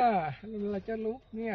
เวลาจะลุกเนี่ย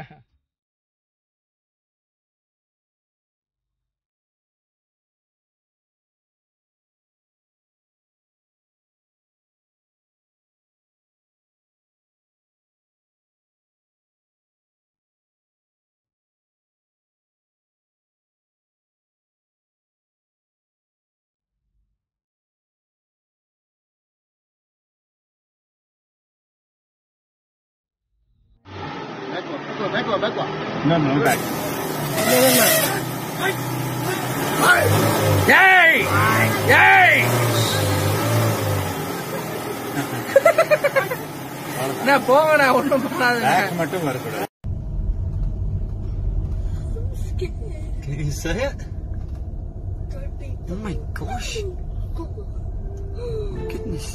Backward. No, back. Yay! Yay! நான் போங்கடா ஒண்ணும் பண்ணாதீங்க. Back மட்டும் வரக்கூடாது. Can you say it? Oh my gosh. Oh goodness.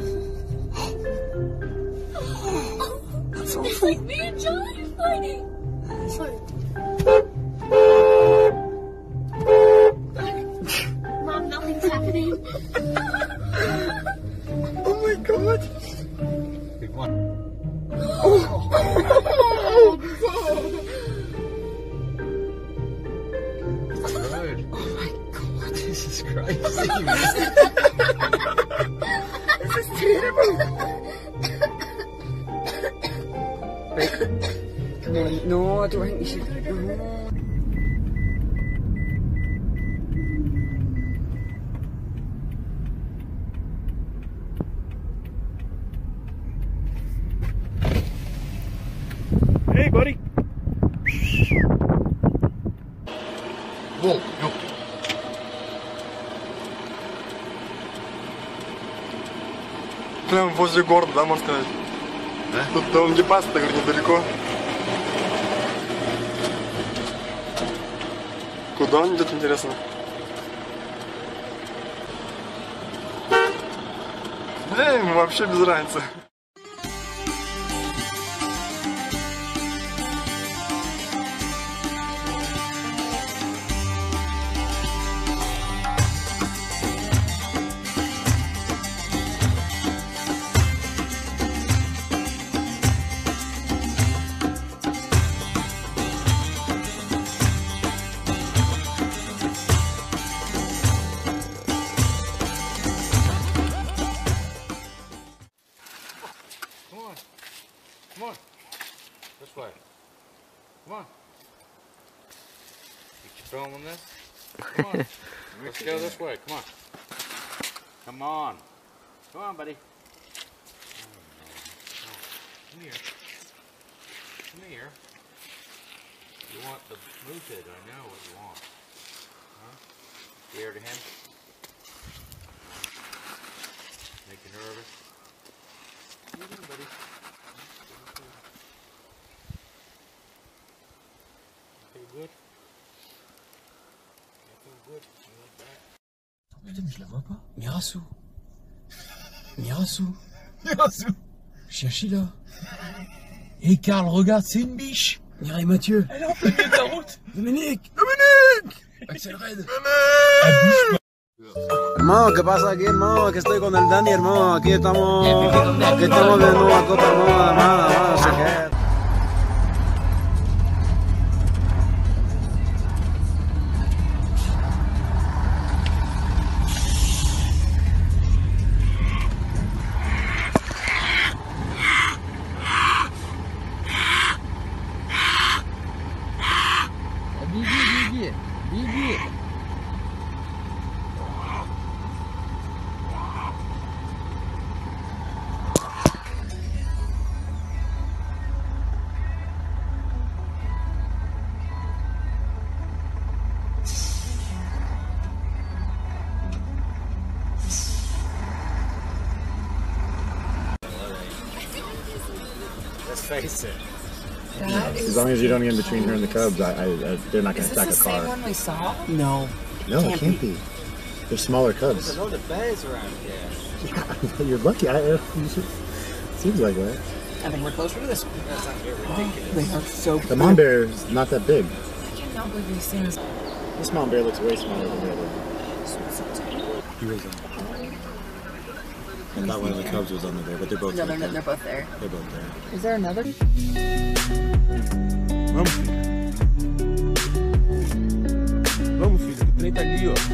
That's awful. It's like me and Johnny fighting. Mom, nothing's happening. Oh my god. Big one. Good. Oh my god. This is crazy, man. This is terrible. Come on. No, I don't think you should. No. Hey, buddy. Whoa, no. Прям возле города, да, можно сказать? Да? Тут до Лангепаса, говорю, недалеко. Куда он идет, интересно? Ему вообще без разницы. Come on. This way. Come on. You filming this? Come on. Let's go this way. Come on. Come on. Come on, buddy. Come here. Come here. You want the mooted. I know what you want. Huh? Scared of him? Make you nervous? What are you doing, buddy? Feel good? You feel good? You like that? Putain, mais je la vois pas. Mirasu. Mirasu. Cherchez là. Et Karl, regarde, c'est une biche. Mireille Mathieu. Elle est en plein milieu de la route. Dominique. Axel Red. Hermano, ¿qué pasa aquí, hermano? Aquí estoy con el Dani, hermano. Aquí estamos viendo una copa, hermano, no sé qué. Беги. Let's face it. As long as you don't get in between her and the Cubs, they're not going to attack a car. Is this the same one we saw? No. No, it can't be. They're smaller Cubs. There's the bears around here. Yeah, you're lucky. Seems like that. I think we're closer to this one. That sounds ridiculous. They are so The mom bear is not that big. I cannot believe we've seen this. This mom bear looks way smaller than the other one. So tiny. He was I thought one of the Cubs was under there, but they're both No, there. they're both there. They're both there. Is there another? Vamos, filho. Vamos, filho, que o trem tá ali, ó.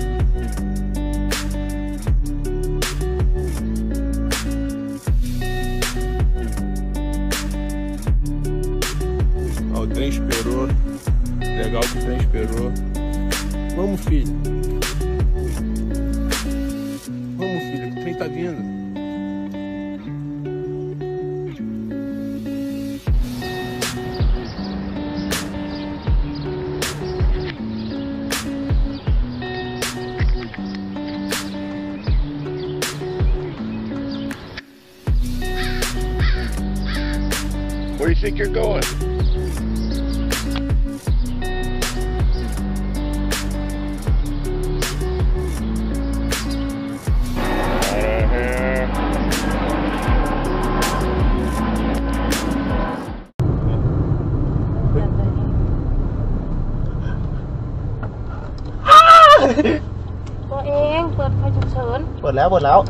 Ó, o trem esperou. Legal que o trem esperou. Vamos, filho. Vamos, filho, que o trem tá vindo. Where do you think you're going? ตัวเองเปิดไฟฉุกเฉินเปิดแล้วเปิดแล้ว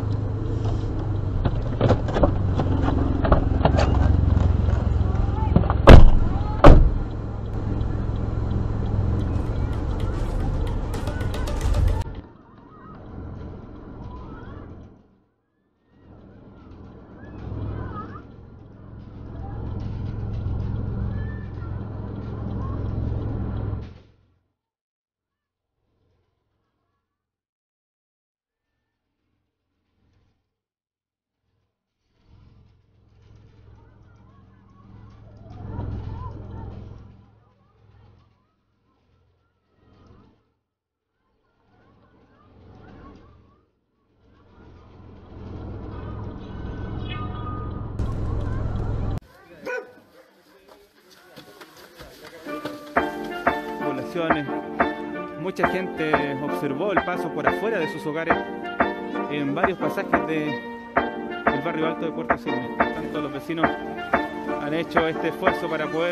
Mucha gente observó el paso por afuera de sus hogares en varios pasajes del barrio alto de Puerto Cisne. Tanto los vecinos han hecho este esfuerzo para poder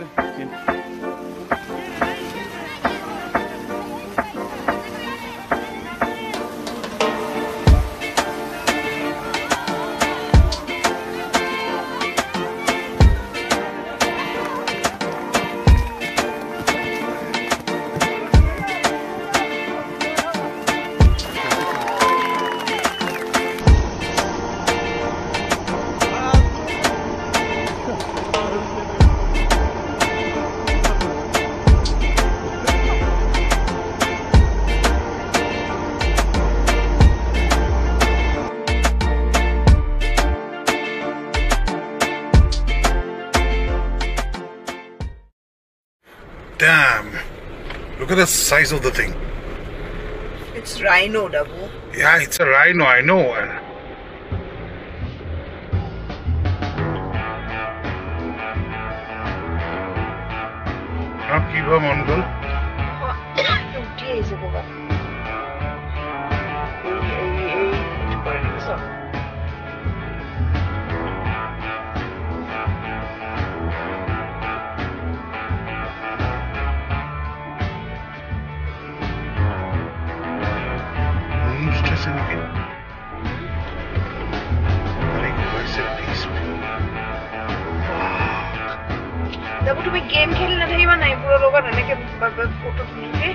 Damn! Look at the size of the thing. It's rhino, Dabu. Yeah, it's a rhino, I know. Now keep her Mongol. Dabu, তুমি game খেলি নাথাকিবা নাই পুরো লগত এনেকে photo তুলিকে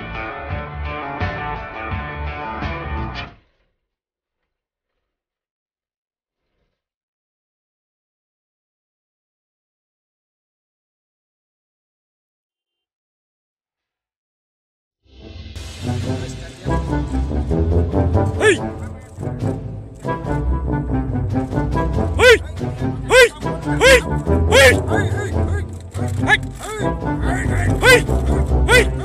Hey! Hey! Hey! Hey! Hey! Hey! Hey! Hey! Hey!